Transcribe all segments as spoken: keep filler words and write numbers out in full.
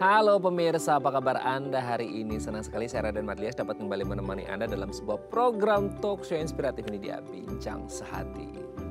Halo pemirsa, apa kabar Anda hari ini? Senang sekali saya Raden Madlias dapat kembali menemani Anda dalam sebuah program talk show inspiratif ini, dia Bincang Sehati.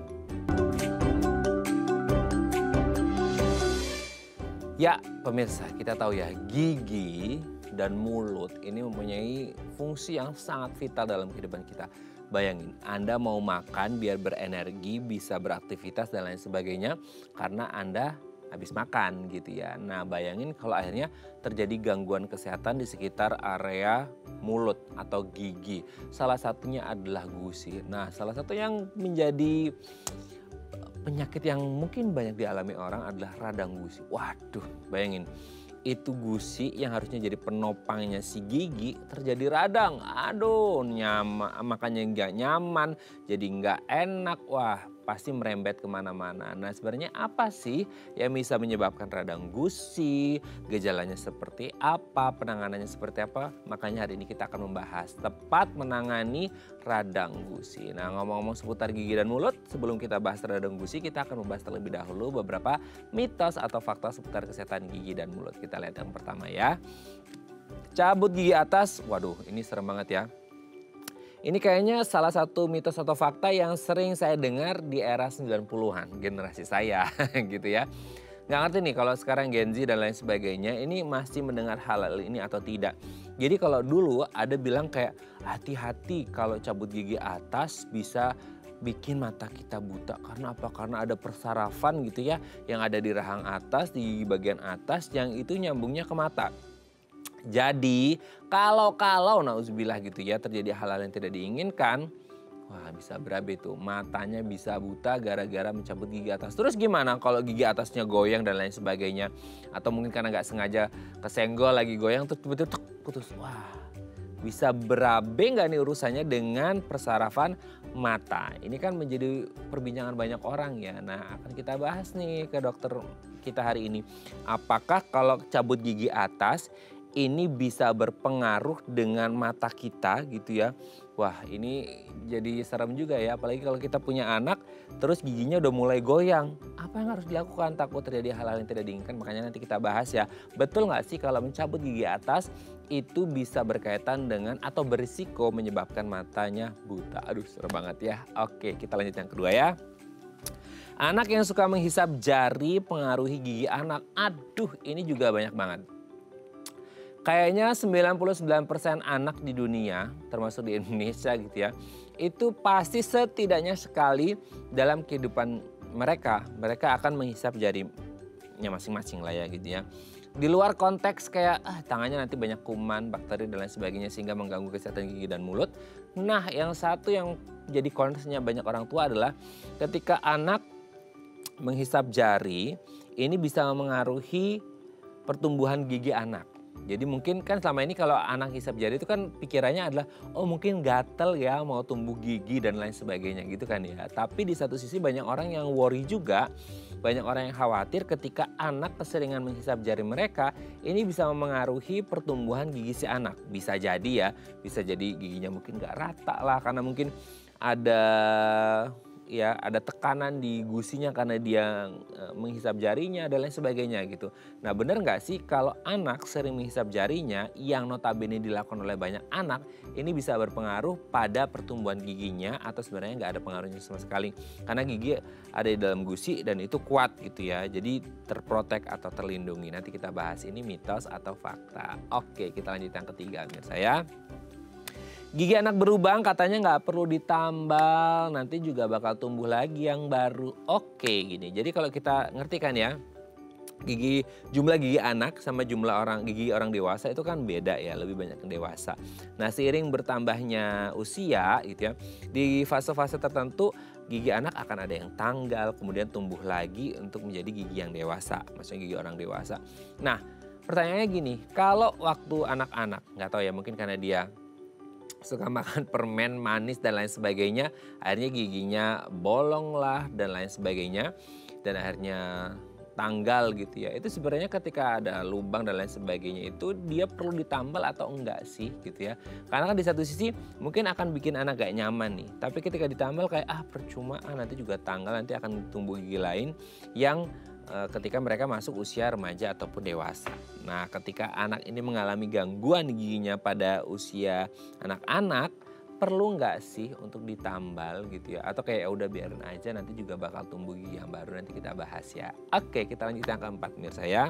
Ya pemirsa, kita tahu ya, gigi dan mulut ini mempunyai fungsi yang sangat vital dalam kehidupan kita. Bayangin, Anda mau makan biar berenergi, bisa beraktivitas dan lain sebagainya karena Anda habis makan gitu ya. Nah bayangin kalau akhirnya terjadi gangguan kesehatan di sekitar area mulut atau gigi. Salah satunya adalah gusi. Nah salah satu yang menjadi penyakit yang mungkin banyak dialami orang adalah radang gusi. Waduh bayangin, itu gusi yang harusnya jadi penopangnya si gigi terjadi radang. Aduh nyaman, makanya nggak nyaman, jadi nggak enak. Wah pasti merembet kemana-mana. Nah sebenarnya apa sih yang bisa menyebabkan radang gusi? Gejalanya seperti apa? Penanganannya seperti apa? Makanya hari ini kita akan membahas tepat menangani radang gusi. Nah ngomong-ngomong seputar gigi dan mulut, sebelum kita bahas radang gusi, kita akan membahas terlebih dahulu beberapa mitos atau fakta seputar kesehatan gigi dan mulut. Kita lihat yang pertama ya. Cabut gigi atas, waduh ini serem banget ya. Ini kayaknya salah satu mitos atau fakta yang sering saya dengar di era sembilan puluhan, generasi saya gitu ya. Nggak ngerti nih kalau sekarang Gen Z dan lain sebagainya ini masih mendengar hal ini atau tidak. Jadi kalau dulu ada bilang kayak hati-hati kalau cabut gigi atas bisa bikin mata kita buta. Karena apa? Karena ada persarafan gitu ya yang ada di rahang atas, di bagian atas yang itu nyambungnya ke mata. Jadi kalau-kalau nauzubillah gitu ya terjadi hal-hal yang tidak diinginkan, wah bisa berabe tuh, matanya bisa buta gara-gara mencabut gigi atas. Terus gimana kalau gigi atasnya goyang dan lain sebagainya? Atau mungkin karena nggak sengaja kesenggol lagi goyang terus tiba-tiba putus. Wah bisa berabe nggak nih urusannya dengan persarafan mata? Ini kan menjadi perbincangan banyak orang ya. Nah akan kita bahas nih ke dokter kita hari ini. Apakah kalau cabut gigi atas ini bisa berpengaruh dengan mata kita gitu ya. Wah ini jadi serem juga ya, apalagi kalau kita punya anak terus giginya udah mulai goyang. Apa yang harus dilakukan takut terjadi hal-hal yang tidak diinginkan, makanya nanti kita bahas ya. Betul nggak sih kalau mencabut gigi atas itu bisa berkaitan dengan atau berisiko menyebabkan matanya buta. Aduh serem banget ya. Oke kita lanjut yang kedua ya. Anak yang suka menghisap jari pengaruhi gigi anak. Aduh ini juga banyak banget. Kayaknya sembilan puluh sembilan persen anak di dunia, termasuk di Indonesia gitu ya, itu pasti setidaknya sekali dalam kehidupan mereka, mereka akan menghisap jarinya masing-masing lah ya gitu ya. Di luar konteks kayak ah, tangannya nanti banyak kuman, bakteri dan lain sebagainya sehingga mengganggu kesehatan gigi dan mulut. Nah yang satu yang jadi concernnya banyak orang tua adalah ketika anak menghisap jari, ini bisa mengaruhi pertumbuhan gigi anak. Jadi mungkin kan selama ini kalau anak hisap jari itu kan pikirannya adalah oh mungkin gatel ya mau tumbuh gigi dan lain sebagainya gitu kan ya. Tapi di satu sisi banyak orang yang worry juga, banyak orang yang khawatir ketika anak keseringan menghisap jari mereka ini bisa memengaruhi pertumbuhan gigi si anak. Bisa jadi ya, bisa jadi giginya mungkin gak rata lah karena mungkin ada ya ada tekanan di gusinya karena dia e, menghisap jarinya dan lain sebagainya gitu. Nah benar nggak sih kalau anak sering menghisap jarinya yang notabene dilakukan oleh banyak anak ini bisa berpengaruh pada pertumbuhan giginya atau sebenarnya nggak ada pengaruhnya sama sekali. Karena gigi ada di dalam gusi dan itu kuat gitu ya, jadi terprotek atau terlindungi. Nanti kita bahas ini mitos atau fakta. Oke kita lanjut yang ketiga mirsa ya. Gigi anak berubang katanya nggak perlu ditambal, nanti juga bakal tumbuh lagi yang baru. Oke gini, jadi kalau kita ngerti kan ya, gigi jumlah gigi anak sama jumlah orang gigi orang dewasa itu kan beda ya, lebih banyak yang dewasa. Nah seiring bertambahnya usia gitu ya, di fase-fase tertentu gigi anak akan ada yang tanggal, kemudian tumbuh lagi untuk menjadi gigi yang dewasa, maksudnya gigi orang dewasa. Nah pertanyaannya gini, kalau waktu anak-anak, nggak tahu ya mungkin karena dia suka makan permen manis dan lain sebagainya, akhirnya giginya bolong lah dan lain sebagainya, dan akhirnya tanggal gitu ya. Itu sebenarnya ketika ada lubang dan lain sebagainya itu dia perlu ditambal atau enggak sih gitu ya. Karena kan di satu sisi mungkin akan bikin anak gak nyaman nih, tapi ketika ditambal kayak ah percuma, ah nanti juga tanggal, nanti akan tumbuh gigi lain yang uh, ketika mereka masuk usia remaja ataupun dewasa. Nah, ketika anak ini mengalami gangguan giginya pada usia anak-anak, perlu nggak sih untuk ditambal gitu ya? Atau kayak ya udah biarin aja, nanti juga bakal tumbuh gigi yang baru, nanti kita bahas ya. Oke, kita lanjut yang keempat pemirsa ya.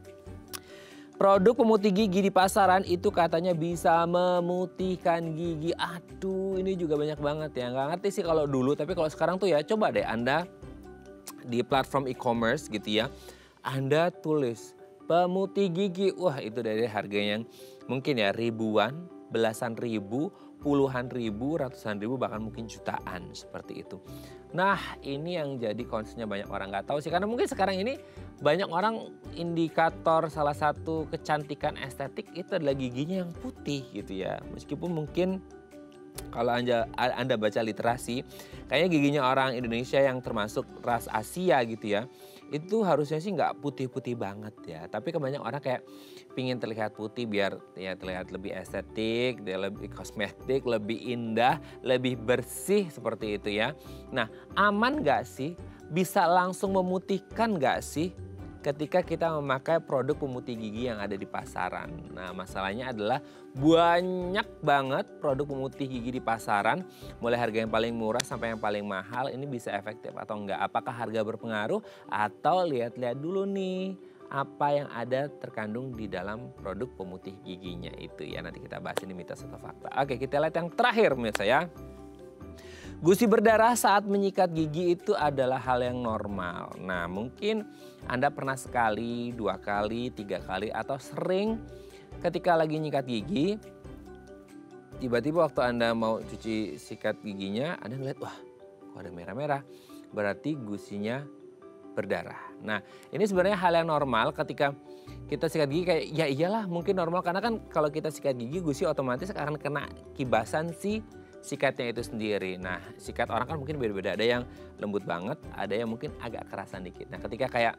Produk pemutih gigi di pasaran itu katanya bisa memutihkan gigi. Aduh, ini juga banyak banget ya. Nggak ngerti sih kalau dulu, tapi kalau sekarang tuh ya coba deh Anda di platform e-commerce gitu ya. Anda tulis pemutih gigi. Wah, itu dari harga yang mungkin ya ribuan, belasan ribu, puluhan ribu, ratusan ribu, bahkan mungkin jutaan seperti itu. Nah, ini yang jadi concernnya banyak orang nggak tahu sih. Karena mungkin sekarang ini banyak orang indikator salah satu kecantikan estetik itu adalah giginya yang putih gitu ya. Meskipun mungkin kalau anda, anda baca literasi, kayaknya giginya orang Indonesia yang termasuk ras Asia gitu ya, itu harusnya sih nggak putih-putih banget ya. Tapi kebanyakan orang kayak pingin terlihat putih biar ya terlihat lebih estetik, dia lebih kosmetik, lebih indah, lebih bersih seperti itu ya. Nah, aman nggak sih? Bisa langsung memutihkan nggak sih ketika kita memakai produk pemutih gigi yang ada di pasaran? Nah, masalahnya adalah banyak banget produk pemutih gigi di pasaran, mulai harga yang paling murah sampai yang paling mahal. Ini bisa efektif atau enggak? Apakah harga berpengaruh? Atau lihat-lihat dulu nih apa yang ada terkandung di dalam produk pemutih giginya itu ya. Nanti kita bahas ini mitos atau fakta. Oke, kita lihat yang terakhir pemirsa ya. Gusi berdarah saat menyikat gigi itu adalah hal yang normal. Nah, mungkin Anda pernah sekali, dua kali, tiga kali, atau sering ketika lagi nyikat gigi, tiba-tiba waktu Anda mau cuci sikat giginya, Anda ngeliat, wah kok ada merah-merah, berarti gusinya berdarah. Nah, ini sebenarnya hal yang normal ketika kita sikat gigi, kayak ya iyalah mungkin normal, karena kan kalau kita sikat gigi, gusi otomatis akan kena kibasan si sikatnya itu sendiri. Nah, sikat orang kan mungkin beda-beda. Ada yang lembut banget, ada yang mungkin agak kerasan dikit. Nah, ketika kayak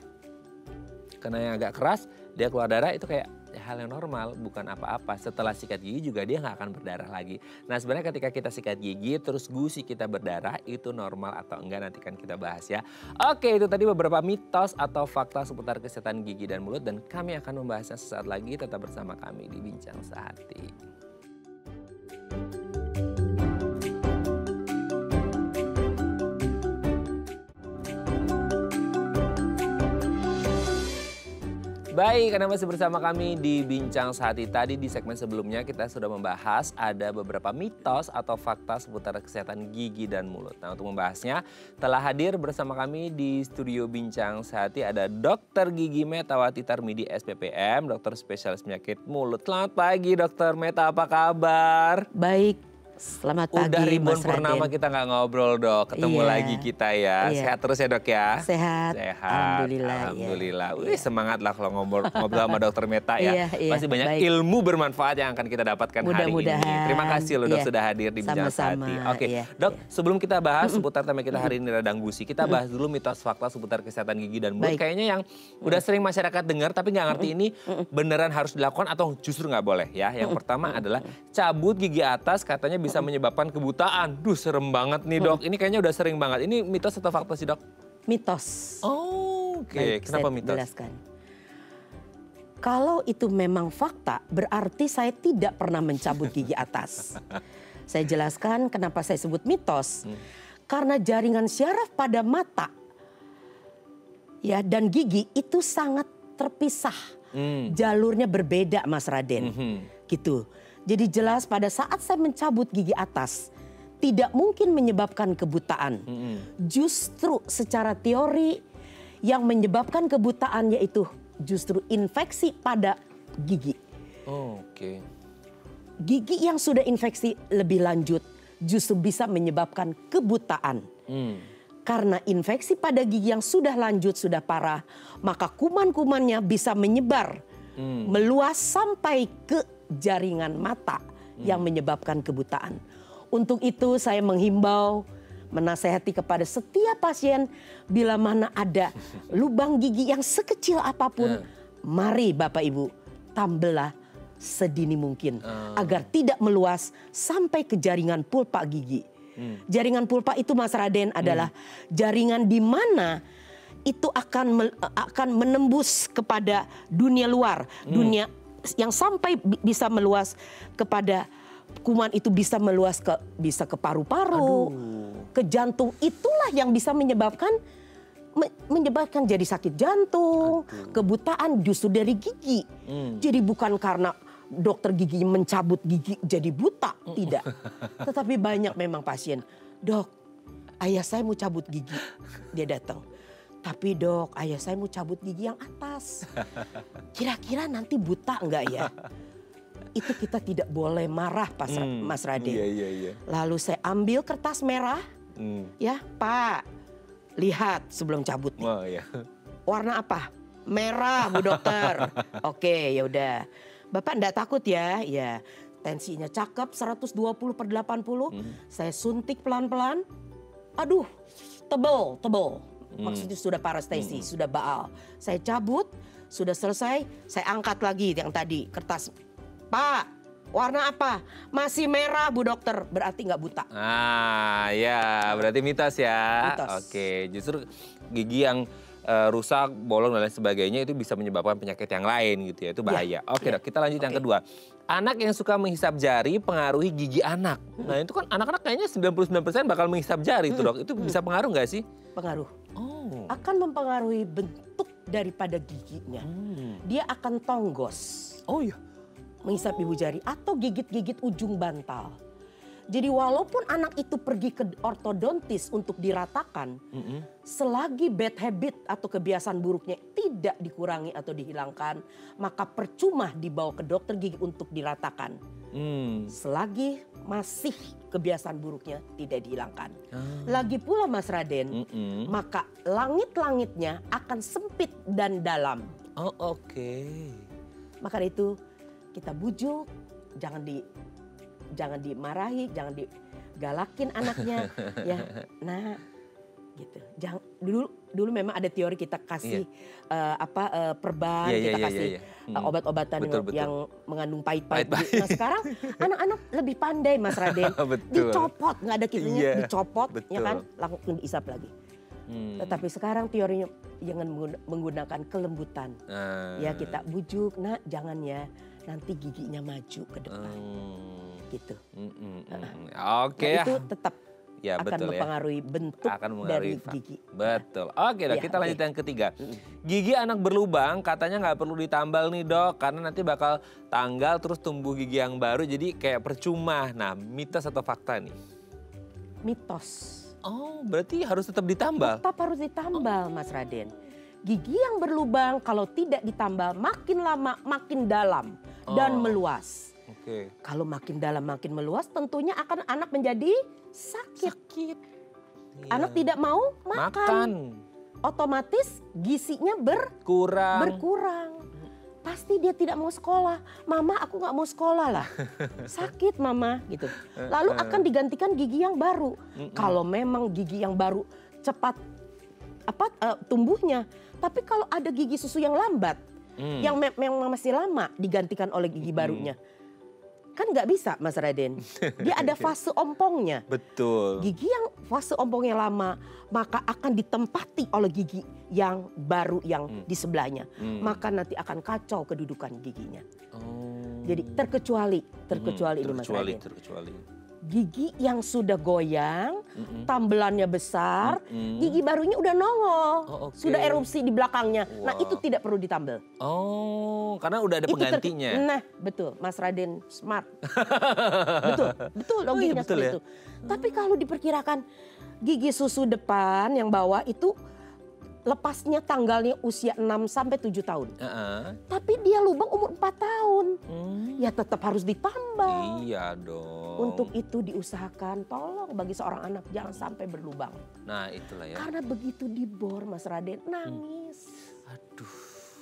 kena yang agak keras, dia keluar darah, itu kayak ya, hal yang normal, bukan apa-apa. Setelah sikat gigi juga dia nggak akan berdarah lagi. Nah, sebenarnya ketika kita sikat gigi, terus gusi kita berdarah, itu normal atau enggak, nanti kan kita bahas ya. Oke, itu tadi beberapa mitos atau fakta seputar kesehatan gigi dan mulut. Dan kami akan membahasnya sesaat lagi. Tetap bersama kami di Bincang Sehati. Baik, karena masih bersama kami di Bincang Sehati. Tadi di segmen sebelumnya kita sudah membahas ada beberapa mitos atau fakta seputar kesehatan gigi dan mulut. Nah, untuk membahasnya telah hadir bersama kami di studio Bincang Sehati ada Dokter Gigi Metawati Tarmidi S P P M, dokter spesialis penyakit mulut. Selamat pagi Dokter Meta, apa kabar? Baik. Selamat pagi Udah ribuan Mas purnama Raden. kita nggak ngobrol dok, ketemu iya, lagi kita ya. Iya. Sehat terus ya dok ya? Sehat. Sehat. Alhamdulillah. Alhamdulillah. Iya. Wih, semangat lah kalau ngobrol, ngobrol sama dokter Meta ya. Iya, iya. Pasti banyak Baik. ilmu bermanfaat yang akan kita dapatkan hari ini. Terima kasih loh dok iya. sudah hadir di Bincang Sama-sama, Sehati. Oke iya, dok, iya. sebelum kita bahas seputar tema kita hari ini radang gusi, kita bahas dulu mitos fakta seputar kesehatan gigi dan mulut. Baik. Kayaknya yang udah sering masyarakat dengar tapi nggak ngerti ini beneran harus dilakukan atau justru nggak boleh ya. Yang pertama adalah cabut gigi atas katanya bisa menyebabkan kebutaan. Duh, serem banget nih dok. Ini kayaknya udah sering banget. Ini mitos atau fakta sih dok? Mitos. Oh, oke. Baik, Kenapa saya mitos? jelaskan. Kalau itu memang fakta, berarti saya tidak pernah mencabut gigi atas. Saya jelaskan kenapa saya sebut mitos. Hmm. Karena jaringan syaraf pada mata ya dan gigi itu sangat terpisah. Hmm. Jalurnya berbeda Mas Raden. Hmm. Gitu. Jadi jelas pada saat saya mencabut gigi atas, tidak mungkin menyebabkan kebutaan. Mm-hmm. Justru secara teori yang menyebabkan kebutaan yaitu justru infeksi pada gigi. Oh, oke. Okay. Gigi yang sudah infeksi lebih lanjut justru bisa menyebabkan kebutaan. Mm. Karena infeksi pada gigi yang sudah lanjut, sudah parah, maka kuman-kumannya bisa menyebar, mm. meluas sampai ke jaringan mata mm. yang menyebabkan kebutaan. Untuk itu saya menghimbau, menasehati kepada setiap pasien bila mana ada lubang gigi yang sekecil apapun, uh. mari Bapak Ibu tambellah sedini mungkin uh. agar tidak meluas sampai ke jaringan pulpa gigi. Hmm. Jaringan pulpa itu Mas Raden adalah hmm. jaringan di mana itu akan me- akan menembus kepada dunia luar, hmm. dunia yang sampai bi- bisa meluas kepada kuman itu bisa meluas ke bisa ke paru-paru, ke jantung. Itulah yang bisa menyebabkan me- menyebabkan jadi sakit jantung, Aduh. kebutaan justru dari gigi. Hmm. Jadi bukan karena dokter gigi mencabut gigi jadi buta, tidak. Tetapi banyak memang pasien, dok, ayah saya mau cabut gigi, dia datang. Tapi dok, ayah saya mau cabut gigi yang atas. Kira-kira nanti buta enggak ya? Itu kita tidak boleh marah, Pas, hmm, Mas Raden. Iya, iya, iya. Lalu saya ambil kertas merah, hmm. ya Pak, lihat sebelum cabut nih. Oh, iya. Warna apa? Merah, Bu Dokter. Oke, ya udah. Bapak enggak takut ya? Ya, tensinya cakep seratus dua puluh per delapan puluh. Hmm. Saya suntik pelan-pelan. Aduh, tebel, tebel. Hmm. Maksudnya sudah parestesi, hmm. sudah baal. Saya cabut, sudah selesai. Saya angkat lagi yang tadi kertas. Pak, warna apa? Masih merah, Bu Dokter. Berarti nggak buta. Ah, ya, berarti mitos ya. Mitos. Oke, justru gigi yang uh, rusak, bolong dan lain sebagainya itu bisa menyebabkan penyakit yang lain gitu ya. Itu bahaya. Ya, Oke, ya. Dok, kita lanjut okay. yang kedua. Anak yang suka menghisap jari pengaruhi gigi anak. Hmm. Nah, itu kan anak-anak kayaknya sembilan puluh sembilan persen bakal menghisap jari hmm. tuh, Dok. Itu hmm. bisa pengaruh nggak sih? Pengaruh. Oh. Akan mempengaruhi bentuk daripada giginya. Hmm. Dia akan tonggos. Oh iya. Menghisap ibu jari atau gigit-gigit ujung bantal. Jadi walaupun anak itu pergi ke ortodontis untuk diratakan, mm-hmm. selagi bad habit atau kebiasaan buruknya tidak dikurangi atau dihilangkan, maka percuma dibawa ke dokter gigi untuk diratakan. Mm. Selagi masih kebiasaan buruknya tidak dihilangkan. Ah. Lagi pula Mas Raden, mm-hmm. maka langit-langitnya akan sempit dan dalam. Oh oke. Okay. Maka itu kita bujuk, jangan di jangan dimarahi, jangan digalakin anaknya, ya. Nah, gitu. Jangan dulu dulu memang ada teori kita kasih iya. uh, apa uh, perban, iya, kita iya, kasih iya, iya. Uh, obat-obatan betul, yang, betul. yang mengandung pahit-pahit. Nah sekarang anak-anak lebih pandai Mas Raden, dicopot nggak ada kitanya, iya, dicopot, betul. Ya kan, langsung diisap lagi. Hmm. Tetapi sekarang teorinya jangan menggunakan kelembutan, uh. ya kita bujuk, nak jangan ya. Nanti giginya maju ke depan, hmm. gitu. Mm, mm, mm. Oke okay, nah, itu tetap ya, akan betul, mempengaruhi ya. bentuk akan mempengaruhi dari gigi. Betul. Oke dok, ya, kita okay. lanjut yang ketiga. Gigi anak berlubang katanya nggak perlu ditambal nih dok, karena nanti bakal tanggal terus tumbuh gigi yang baru, jadi kayak percuma. Nah, mitos atau fakta nih? Mitos. Oh, berarti harus tetap ditambal? Tetap harus ditambal, oh. Mas Raden. Gigi yang berlubang kalau tidak ditambal makin lama makin dalam dan oh. meluas. Okay. Kalau makin dalam makin meluas tentunya akan anak menjadi sakit. Sakit. Anak yeah. tidak mau makan. makan. Otomatis gizinya berkurang. berkurang. Pasti dia tidak mau sekolah. Mama aku gak mau sekolah lah. Sakit mama gitu. Lalu akan digantikan gigi yang baru. Kalau memang gigi yang baru cepat apa uh, tumbuhnya. Tapi kalau ada gigi susu yang lambat, hmm. yang memang masih lama digantikan oleh gigi barunya, hmm. kan nggak bisa Mas Raden. Dia ada fase ompongnya. Betul. Gigi yang fase ompongnya lama, maka akan ditempati oleh gigi yang baru yang hmm. di sebelahnya. Hmm. Maka nanti akan kacau kedudukan giginya. Oh. Jadi terkecuali, terkecuali hmm. ini Mas Raden. Terkecuali. Gigi yang sudah goyang, mm-mm. tambelannya besar, mm-mm. gigi barunya udah nongol, oh, okay. sudah erupsi di belakangnya. Wow. Nah itu tidak perlu ditambal. Oh, karena udah ada itu penggantinya. Ter- nah betul, Mas Raden smart. betul, betul logikanya oh, iya, betul seperti ya? itu. Tapi kalau diperkirakan gigi susu depan yang bawah itu lepasnya tanggalnya usia enam sampai tujuh tahun. Uh-uh. Tapi dia lubang umur empat tahun. Hmm. Ya tetap harus ditambal. Iya dong. Untuk itu diusahakan tolong bagi seorang anak jangan sampai berlubang. Nah itulah ya. Karena begitu dibor Mas Raden nangis. Hmm. Aduh.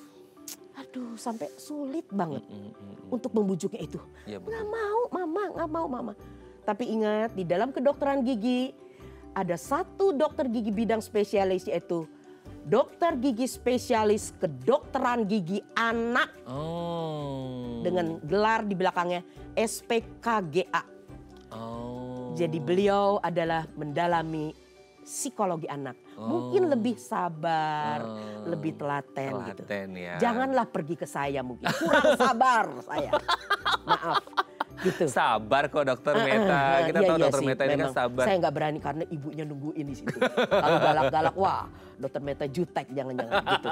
Aduh sampai sulit banget mm, mm, mm, untuk membujuknya itu. Ya, nggak mau mama, nggak mau mama. Tapi ingat di dalam kedokteran gigi ada satu dokter gigi bidang spesialis yaitu dokter gigi spesialis kedokteran gigi anak oh. dengan gelar di belakangnya S P K G A. Oh. Jadi beliau adalah mendalami psikologi anak. Oh. Mungkin lebih sabar, Oh. lebih telaten, gitu. Telaten ya. Janganlah pergi ke saya mungkin. Kurang sabar saya. Maaf. Gitu. Sabar kok dokter Ah, Meta. ah, ah, Kita iya, tahu iya dokter sih, Meta ini kan memang. sabar. Saya nggak berani karena ibunya nungguin di situ. Kalau galak-galak, wah dokter Meta jutek jangan-jangan gitu.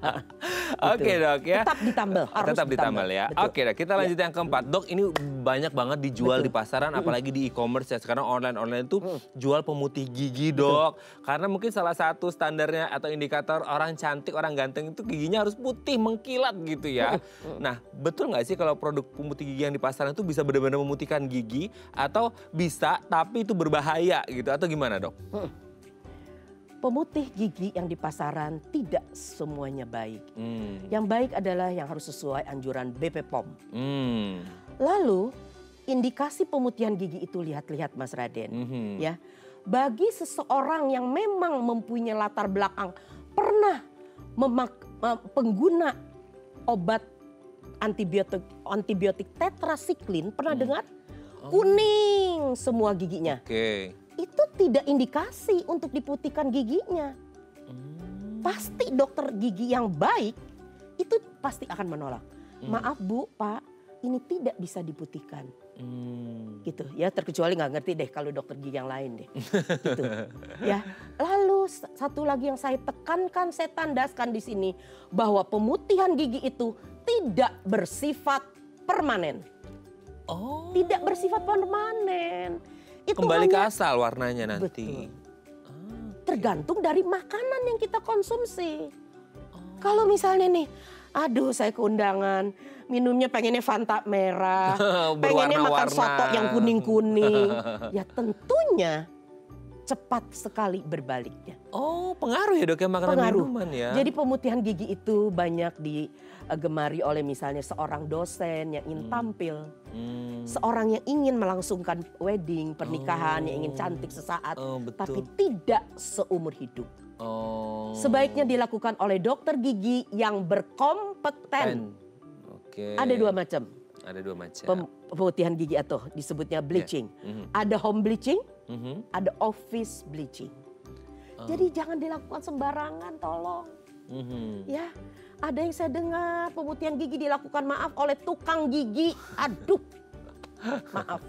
Oke dok ya. Tetap ditambal, harus Tetap ditambal ya. Betul. Oke dok, kita lanjut yang keempat. Dok, ini banyak banget dijual Betul. di pasaran, apalagi di e-commerce ya. Sekarang online-online itu jual pemutih gigi dok. Karena mungkin salah satu standarnya atau indikator orang cantik, orang ganteng itu giginya harus putih, mengkilat gitu ya. Nah, betul nggak sih kalau produk pemutih gigi yang di pasaran itu bisa benar-benar memutihkan gigi atau bisa tapi itu berbahaya gitu atau gimana dok? Pemutih gigi yang di pasaran tidak semuanya baik. Hmm. Yang baik adalah yang harus sesuai anjuran B P P O M. Hmm. Lalu indikasi pemutihan gigi itu lihat-lihat Mas Raden, Mhm. ya. Bagi seseorang yang memang mempunyai latar belakang pernah memak eh, pengguna obat antibiotik antibiotik tetrasiklin, pernah dengar? Kuning semua giginya. Oke. Itu tidak indikasi untuk diputihkan giginya. Pasti dokter gigi yang baik itu pasti akan menolak. Maaf Bu, Pak, ini tidak bisa diputihkan. Hmm. Gitu ya, terkecuali nggak ngerti deh kalau dokter gigi yang lain deh. Gitu. Ya. Lalu satu lagi yang saya tekankan, saya tandaskan di sini bahwa pemutihan gigi itu tidak bersifat permanen. Oh. Tidak bersifat permanen. Itu Kembali ke hanya asal warnanya nanti. Betul. Tergantung dari makanan yang kita konsumsi. Kalau misalnya nih, aduh saya keundangan, minumnya pengennya Fanta merah, pengennya makan Berwarna-warna. soto yang kuning-kuning. Ya tentunya cepat sekali berbaliknya. Oh, pengaruh ya dok ya makanan Pengaruh. minuman ya. Jadi pemutihan gigi itu banyak digemari oleh misalnya seorang dosen yang ingin tampil. Hmm. Seorang yang ingin melangsungkan wedding, pernikahan, yang ingin cantik sesaat. Oh, betul. Tapi tidak seumur hidup. Oh. Sebaiknya dilakukan oleh dokter gigi yang berkompeten. Oke. Ada dua macam Ada dua macam. pem- pemutihan gigi atau disebutnya bleaching. Mhm. Ada home bleaching, Mhm. ada office bleaching. Jadi jangan dilakukan sembarangan, tolong. Mhm. Ya, ada yang saya dengar pemutihan gigi dilakukan maaf oleh tukang gigi. Aduh, maaf.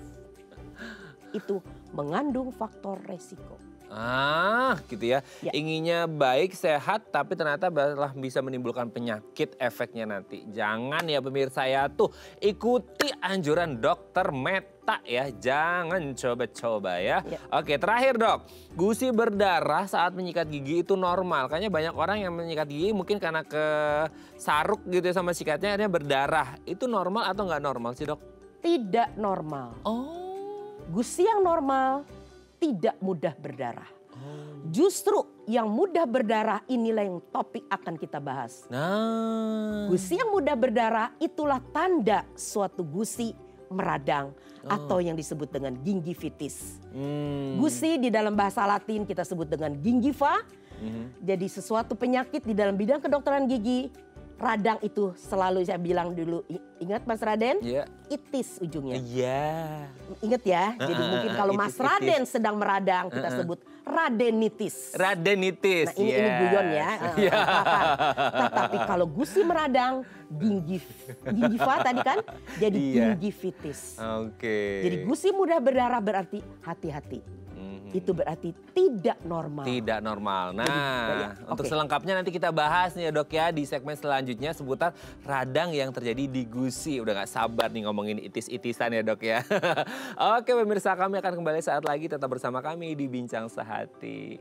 Itu mengandung faktor resiko. Ah, gitu ya. Ya. Inginnya baik, sehat, tapi ternyata malah bisa menimbulkan penyakit efeknya nanti. Jangan ya pemirsa ya tuh, ikuti anjuran dokter Meta ya. Jangan coba-coba ya. Ya. Oke, terakhir dok. Gusi berdarah saat menyikat gigi itu normal. Kayaknya banyak orang yang menyikat gigi mungkin karena kesaruk gitu ya sama sikatnya akhirnya berdarah. Itu normal atau nggak normal sih dok? Tidak normal. Oh. Gusi yang normal tidak mudah berdarah. Justru yang mudah berdarah inilah yang topik akan kita bahas. Nah. Gusi yang mudah berdarah itulah tanda suatu gusi meradang atau yang disebut dengan gingivitis. Hmm. Gusi di dalam bahasa Latin kita sebut dengan gingiva. Mhm. Jadi sesuatu penyakit di dalam bidang kedokteran gigi, radang itu selalu saya bilang dulu, i- ingat Mas Raden? Iya. Itis ujungnya. Iya. Ingat ya, jadi Heeh, mungkin kalau Mas itis-itis. Raden sedang meradang kita sebut radenitis. Radenitis. Nah ini, ini yes. guyon ya. Iya. Tetapi kalau gusi meradang, gingiv, gingiva tadi kan jadi Iya. gingivitis. Oke. Jadi gusi mudah berdarah berarti hati-hati. Mhm. Itu berarti tidak normal. Tidak normal. Nah, ya, untuk oke. selengkapnya nanti kita bahas nih ya dok ya di segmen selanjutnya seputar radang yang terjadi di gusi. Udah gak sabar nih ngomongin itis-itisan ya dok ya. Oke pemirsa, kami akan kembali saat lagi, tetap bersama kami di Bincang Sehati.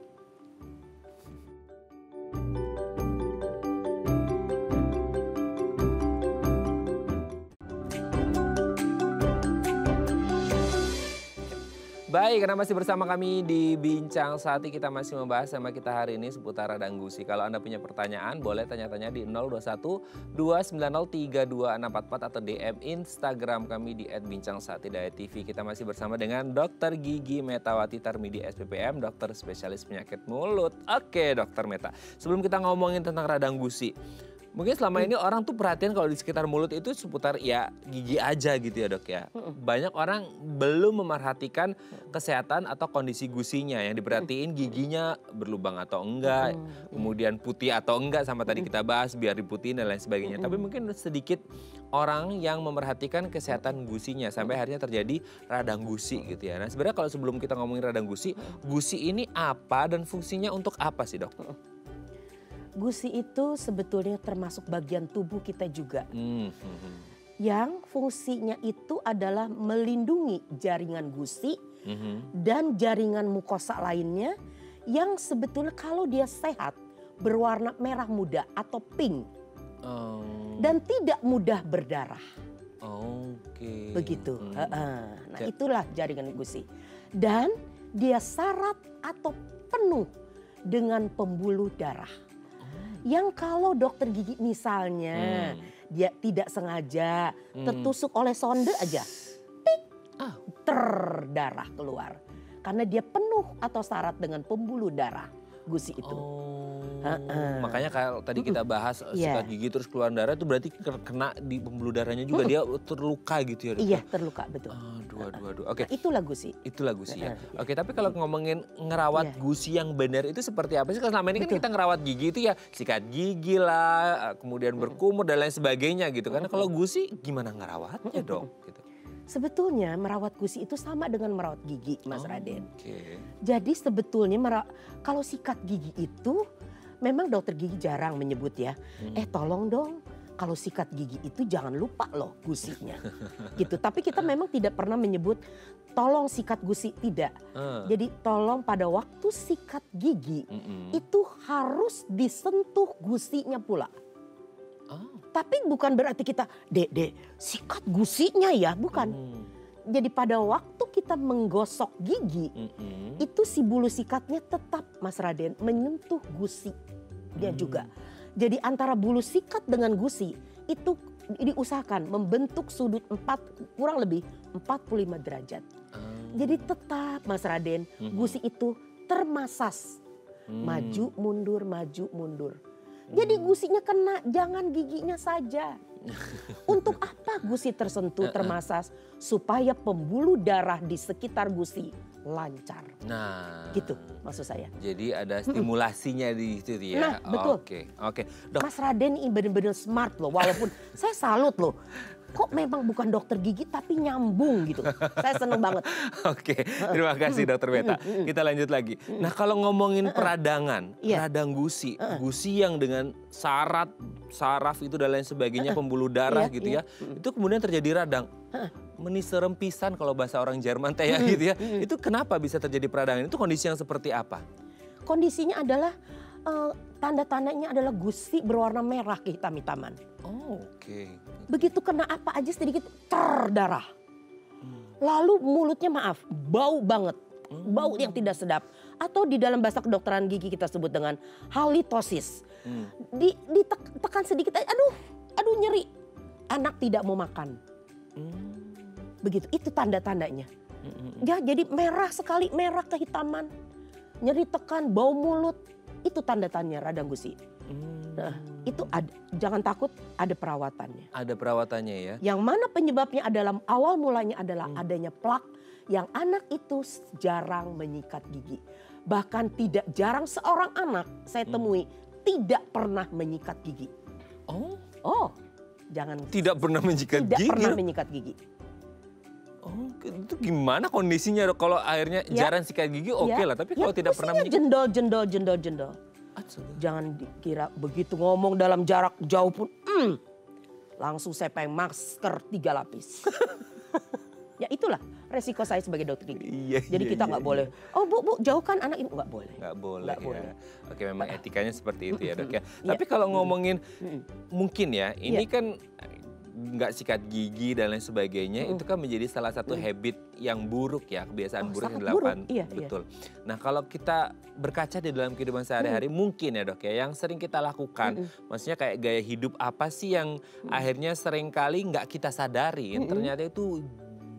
Baik, karena masih bersama kami di Bincang Sehati, kita masih membahas sama kita hari ini seputar radang gusi. Kalau Anda punya pertanyaan, boleh tanya-tanya di nol dua satu dua sembilan nol tiga dua enam empat empat atau D M Instagram kami di et bincang sehati daya T V. Kita masih bersama dengan Dokter Gigi Metawati Tarmidi S P P M, dokter spesialis penyakit mulut. Oke, Dokter Meta. Sebelum kita ngomongin tentang radang gusi, Mungkin selama ini orang tuh perhatian kalau di sekitar mulut itu seputar ya gigi aja gitu ya dok ya. Banyak orang belum memerhatikan kesehatan atau kondisi gusinya. Yang diperhatiin giginya berlubang atau enggak, kemudian putih atau enggak sama tadi kita bahas biar diputihin dan lain sebagainya. Tapi mungkin sedikit orang yang memerhatikan kesehatan gusinya sampai akhirnya terjadi radang gusi gitu ya. Nah sebenarnya kalau sebelum kita ngomongin radang gusi, gusi ini apa dan fungsinya untuk apa sih dok? Gusi itu sebetulnya termasuk bagian tubuh kita juga. Hmm. Yang fungsinya itu adalah melindungi jaringan gusi Hmm. dan jaringan mukosa lainnya yang sebetulnya kalau dia sehat berwarna merah muda atau pink Oh. dan tidak mudah berdarah. Oke. Begitu. Hmm. Heeh. Nah Ya. itulah jaringan gusi. Dan dia syarat atau penuh dengan pembuluh darah. Yang kalau dokter gigi misalnya Hmm. dia tidak sengaja Hmm. tertusuk oleh sonde aja, tik, Ah. terdarah keluar. Karena dia penuh atau syarat dengan pembuluh darah gusi itu. Oh. Heeh. Makanya kalau tadi kita bahas Iya. sikat gigi terus keluar darah itu berarti kena di pembuluh darahnya juga dia terluka gitu ya dok? Iya terluka betul. Aduh, aduh, aduh. Oke. Nah, itulah gusi. Itulah gusi ya. Heeh. Oke, tapi kalau ngomongin ngerawat Iya. gusi yang benar itu seperti apa sih? Karena selama ini kan Betul. kita ngerawat gigi itu ya sikat gigi lah, kemudian berkumur dan lain sebagainya gitu. Karena kalau gusi gimana ngerawatnya dok? Gitu. Sebetulnya merawat gusi itu sama dengan merawat gigi, Mas Oh, Raden. Oke. Jadi sebetulnya mera- kalau sikat gigi itu memang dokter gigi jarang menyebut ya. Hmm. Eh tolong dong kalau sikat gigi itu jangan lupa loh gusinya. Gitu. Tapi kita memang tidak pernah menyebut tolong sikat gusi, tidak. Ah. Jadi tolong pada waktu sikat gigi Mm-mm. itu harus disentuh gusinya pula. Oh. Tapi bukan berarti kita, dek, dek, sikat gusinya ya, bukan. Hmm. Jadi pada waktu kita menggosok gigi, Mm-mm. itu si bulu sikatnya tetap, Mas Raden, menyentuh gusinya juga. Jadi antara bulu sikat dengan gusi itu diusahakan membentuk sudut empat kurang lebih empat puluh lima derajat. Ah. Jadi tetap, Mas Raden, Mhm. gusi itu termasas. Hmm. Maju mundur, maju mundur. Jadi gusinya kena, jangan giginya saja. Untuk apa gusi tersentuh, termasas? Supaya pembuluh darah di sekitar gusi lancar. Nah. Gitu maksud saya. Jadi ada stimulasinya di situ ya. Nah, betul. Oke, oke. Dok, Mas Raden ini benar-benar smart loh. Walaupun saya salut loh. Kok memang bukan dokter gigi tapi nyambung gitu. Saya seneng banget. oke. Terima kasih Dokter Beta. Kita lanjut lagi. Nah, kalau ngomongin peradangan, Iya. radang gusi, gusi yang dengan syarat, saraf itu dan lain sebagainya, pembuluh darah Iya, gitu iya. ya. Itu kemudian terjadi radang. Meniserem pisan kalau bahasa orang Jerman teh ya gitu ya. Itu kenapa bisa terjadi peradangan? Itu kondisi yang seperti apa? Kondisinya adalah eh, tanda-tandanya adalah gusi berwarna merah kehitam-hitaman. Oh, oke. Begitu kena apa aja sedikit terdarah. Lalu mulutnya maaf, bau banget. Bau yang tidak sedap. Atau di dalam bahasa kedokteran gigi kita sebut dengan halitosis. Hmm. Di, ditekan sedikit aja, aduh, aduh nyeri. Anak tidak mau makan. Hmm. Begitu, itu tanda-tandanya. Hmm. Ya jadi merah sekali, merah kehitaman. Nyeri tekan, bau mulut. Itu tanda-tandanya radang gusi. Hmm. Nah, itu ada, jangan takut, ada perawatannya. Ada perawatannya ya. Yang mana penyebabnya adalah awal mulanya adalah adanya plak yang anak itu jarang menyikat gigi. Bahkan tidak jarang seorang anak saya temui tidak pernah menyikat gigi. Oh, Oh, jangan tidak pernah menjikat tidak gigi. pernah menyikat gigi. Oh, itu gimana kondisinya dok? Kalau akhirnya Ya. jarang sikat gigi oke Ya, lah, tapi ya, kalau tidak pernah gusinya menyikat, jendol, jendol, jendol, jendol. Astaga. Jangan dikira begitu ngomong dalam jarak jauh pun, mm, langsung saya pakai masker tiga lapis. Ya itulah resiko saya sebagai dokter gigi. Iya, Jadi iya, kita iya, nggak iya. boleh, oh bu, bu jauhkan anak ini. Nggak boleh. Nggak boleh Nggak ya. boleh. Oke, memang etikanya seperti itu ya dok ya. Iya. Tapi kalau ngomongin Mm-mm. mungkin ya, ini Iya. kan nggak sikat gigi dan lain sebagainya, itu kan menjadi salah satu habit yang buruk ya, kebiasaan Oh, buruk yang sangat dilakukan. buruk. Iya, iya. Betul. Nah kalau kita berkaca di dalam kehidupan sehari-hari, mungkin ya dok ya, yang sering kita lakukan, maksudnya kayak gaya hidup apa sih yang akhirnya sering kali nggak kita sadarin, ternyata itu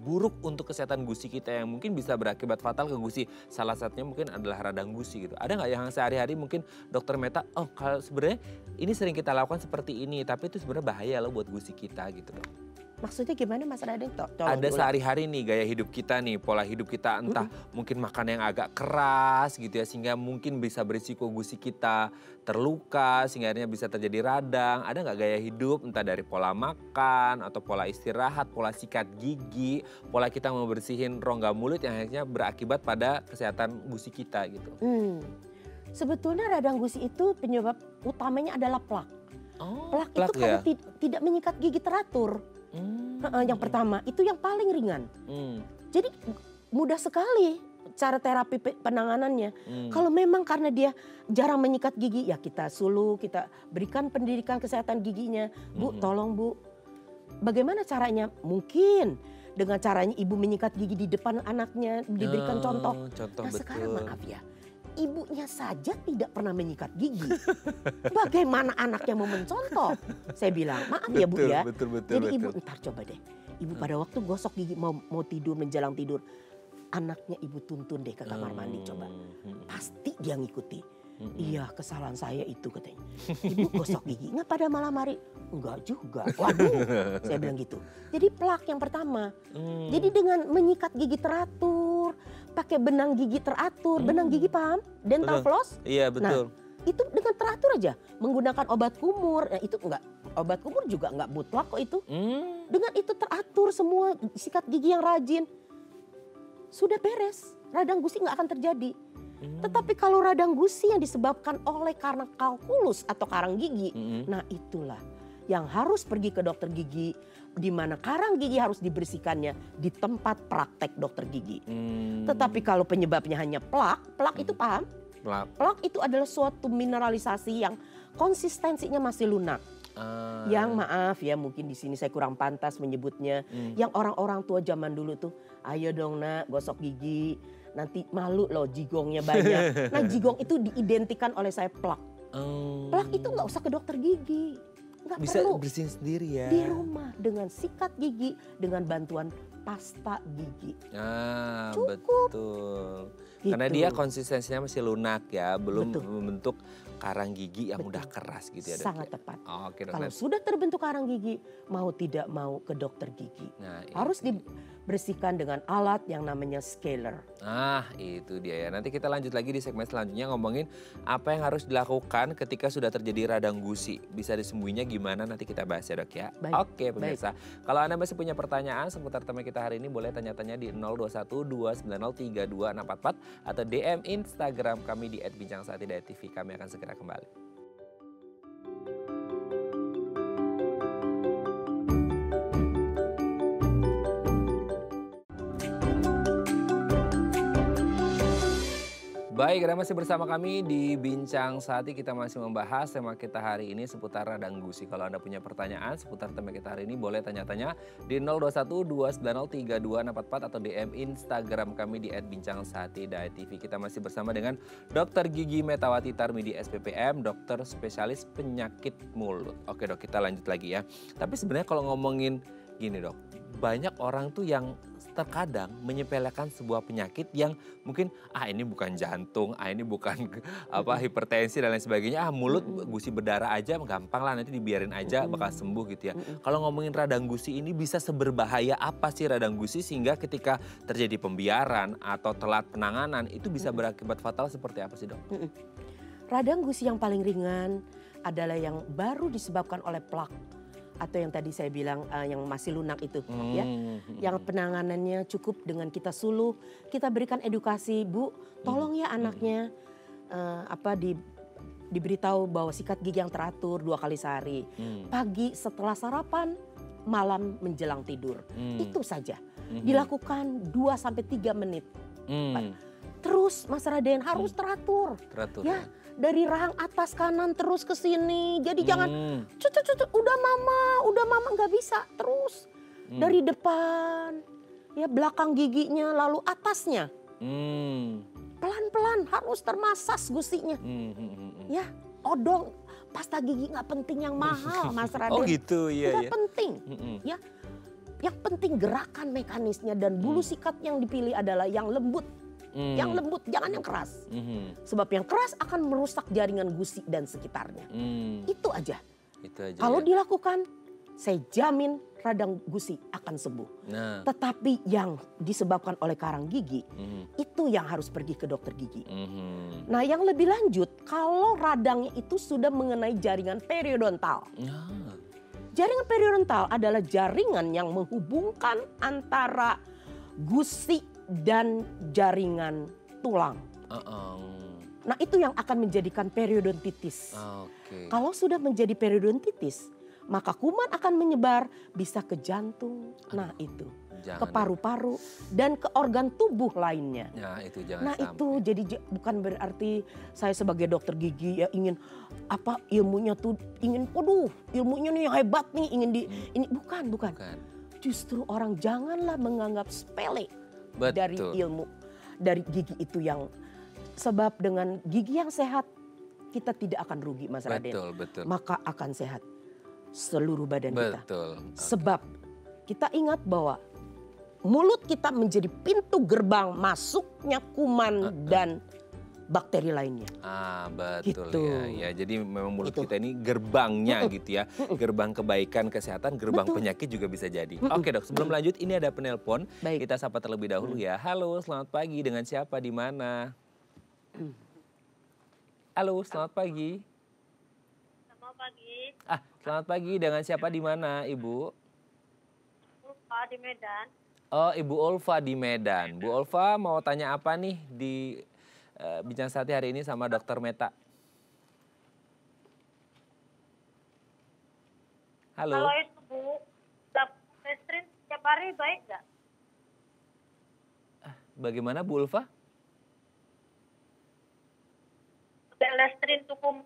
buruk untuk kesehatan gusi kita yang mungkin bisa berakibat fatal ke gusi. Salah satunya mungkin adalah radang gusi gitu. Ada nggak yang sehari-hari mungkin dokter Meta, oh kalau sebenarnya ini sering kita lakukan seperti ini, tapi itu sebenarnya bahaya loh buat gusi kita gitu dok. Maksudnya gimana Mas Raden? Ada sehari-hari nih gaya hidup kita nih, pola hidup kita entah mm-hmm. mungkin makan yang agak keras gitu ya, sehingga mungkin bisa berisiko gusi kita terluka, sehingga akhirnya bisa terjadi radang. Ada nggak gaya hidup entah dari pola makan atau pola istirahat, pola sikat gigi, pola kita membersihin rongga mulut yang akhirnya berakibat pada kesehatan gusi kita gitu. Hmm. Sebetulnya radang gusi itu penyebab utamanya adalah plak. Oh, plak, plak itu ya? Kalau tidak menyikat gigi teratur. Hmm. Yang pertama itu yang paling ringan. Hmm. Jadi mudah sekali cara terapi penanganannya. Hmm. Kalau memang karena dia jarang menyikat gigi, ya kita suluh, kita berikan pendidikan kesehatan giginya. Bu, hmm. tolong Bu, bagaimana caranya? Mungkin dengan caranya ibu menyikat gigi di depan anaknya, diberikan oh, contoh. contoh. Nah betul. Sekarang maaf ya, ibunya saja tidak pernah menyikat gigi. Bagaimana anaknya mau mencontoh? Saya bilang, maaf betul, ya Bu ya. Betul, betul, Jadi betul. Ibu ntar coba deh. Ibu pada waktu gosok gigi mau mau tidur menjelang tidur, anaknya ibu tuntun deh ke kamar mandi coba. Pasti dia ngikuti. Mm-hmm. Iya kesalahan saya itu katanya. Ibu gosok gigi nggak pada malam hari? Enggak juga. Waduh, saya bilang gitu. Jadi plak yang pertama. Mm. Jadi dengan menyikat gigi teratur, pakai benang gigi teratur, mm. benang gigi paham? Dental betul. Floss. Iya betul. Nah, itu dengan teratur aja. Menggunakan obat kumur, nah, itu enggak. Obat kumur juga enggak mutlak kok itu. Mm. Dengan itu teratur semua, sikat gigi yang rajin. Sudah beres, radang gusi nggak akan terjadi. Hmm. Tetapi kalau radang gusi yang disebabkan oleh karena kalkulus atau karang gigi, hmm. nah itulah yang harus pergi ke dokter gigi, di mana karang gigi harus dibersihkannya di tempat praktek dokter gigi. Hmm. Tetapi kalau penyebabnya hanya plak, plak hmm. itu paham? Plak. Plak itu adalah suatu mineralisasi yang konsistensinya masih lunak. Ah. Yang maaf ya mungkin di sini saya kurang pantas menyebutnya. Hmm. Yang orang-orang tua zaman dulu tuh, ayo dong nak gosok gigi. Nanti malu loh jigongnya banyak. Nah jigong itu diidentikan oleh saya plak. Um, plak itu nggak usah ke dokter gigi. Nggak bisa perlu. Bersihin sendiri ya. Di rumah dengan sikat gigi, dengan bantuan pasta gigi. Ah, cukup. Betul. Gitu. Karena dia konsistensinya masih lunak ya, belum betul. Membentuk karang gigi yang betul. Udah keras gitu ya dok. Sangat tepat. Oh, okay, kalau sudah terbentuk karang gigi, mau tidak mau ke dokter gigi. Nah, harus itu. Dibersihkan dengan alat yang namanya scaler. Ah itu dia ya. Nanti kita lanjut lagi di segmen selanjutnya ngomongin apa yang harus dilakukan ketika sudah terjadi radang gusi. Bisa disembuhinya gimana nanti kita bahas ya dok ya. Baik. Oke pemirsa. Baik. Kalau Anda masih punya pertanyaan seputar tema kita hari ini boleh tanya-tanya di nol dua satu dua sembilan nol tiga dua enam empat empat atau D M Instagram kami di et bincang saat hidayah T V. Kami akan segera kembali. Baik, Anda masih bersama kami di Bincang Saati. Kita masih membahas tema kita hari ini seputar radang gusi. Kalau Anda punya pertanyaan seputar tema kita hari ini boleh tanya-tanya di nol dua satu dua sembilan nol tiga dua enam empat empat atau D M Instagram kami di et bincang saati hidayah T V. Kita masih bersama dengan Dokter Gigi Metawati Tarmidi S P P M, dokter spesialis penyakit mulut. Oke dok, kita lanjut lagi ya. Tapi sebenarnya kalau ngomongin gini dok, banyak orang tuh yang terkadang menyepelekan sebuah penyakit yang mungkin ah ini bukan jantung, ah ini bukan apa hipertensi dan lain sebagainya, ah mulut gusi berdarah aja gampang lah nanti dibiarin aja bakal sembuh gitu ya. Kalau ngomongin radang gusi ini bisa seberbahaya apa sih radang gusi sehingga ketika terjadi pembiaran atau telat penanganan itu bisa berakibat fatal seperti apa sih dok? Radang gusi yang paling ringan adalah yang baru disebabkan oleh plak. Atau yang tadi saya bilang uh, yang masih lunak itu hmm. ya, yang penanganannya cukup dengan kita suluh, kita berikan edukasi, Bu, tolong ya anaknya uh, apa di diberitahu bahwa sikat gigi yang teratur dua kali sehari, hmm. pagi setelah sarapan, malam menjelang tidur, hmm. itu saja hmm. dilakukan dua sampai tiga menit. Hmm. Terus Mas Raden harus teratur, teratur ya. Dari rahang atas kanan terus ke sini. Jadi hmm. jangan cut, cut, cut, udah mama, udah mama nggak bisa terus. Hmm. Dari depan, ya belakang giginya lalu atasnya. Hmm. Pelan-pelan harus termasas gusinya. Hmm. Ya, odol pasta gigi nggak penting yang mahal Mas Raden. Oh gitu, iya. Nggak iya. penting, hmm. ya. Yang penting gerakan mekanisnya dan bulu sikat yang dipilih adalah yang lembut. Hmm. Yang lembut, jangan yang keras. Hmm. Sebab yang keras akan merusak jaringan gusi dan sekitarnya. Hmm. Itu aja. Itu aja. Kalau ya. dilakukan, saya jamin radang gusi akan sembuh. Nah. Tetapi yang disebabkan oleh karang gigi, hmm. itu yang harus pergi ke dokter gigi. Hmm. Nah, yang lebih lanjut, kalau radangnya itu sudah mengenai jaringan periodontal. Nah. Jaringan periodontal adalah jaringan yang menghubungkan antara gusi dan jaringan tulang. Uh-uh. Nah, itu yang akan menjadikan periodontitis. Okay. Kalau sudah menjadi periodontitis, maka kuman akan menyebar bisa ke jantung. Aduh, nah, itu ke paru-paru dan ke organ tubuh lainnya. Ya, itu jangan nah, sampai. Itu jadi bukan berarti saya sebagai dokter gigi ya ingin apa ilmunya tuh ingin waduh, ilmunya nih yang hebat nih ingin di hmm. ini bukan, bukan. Bukan. Justru orang janganlah menganggap sepele. Betul. Dari ilmu dari gigi itu yang sebab dengan gigi yang sehat kita tidak akan rugi Mas Raden. Betul, betul. Maka akan sehat seluruh badan betul. kita. Okay. Sebab kita ingat bahwa mulut kita menjadi pintu gerbang masuknya kuman uh, uh. dan bakteri lainnya. Ah, betul gitu. ya. Ya, jadi memang mulut itu. kita ini gerbangnya uh, uh. gitu ya. Uh, uh. Gerbang kebaikan, kesehatan, gerbang betul. penyakit juga bisa jadi. Uh, uh. Oke, Dok, sebelum lanjut ini ada penelpon. Baik. Kita sapa terlebih dahulu uh. ya. Halo, selamat pagi. Dengan siapa di mana? Uh. Halo, selamat pagi. Selamat pagi. Ah, selamat pagi. Dengan siapa di mana, Ibu? Ulfa di Medan. Oh, Ibu Ulfa di Medan. Bu Ulfa mau tanya apa nih di uh, Bincang Sehati hari ini sama Dokter Meta? Halo. Kalau itu Bu, Lestrin setiap hari baik nggak? Bagaimana Bu Ulfa? Lestrin tukum.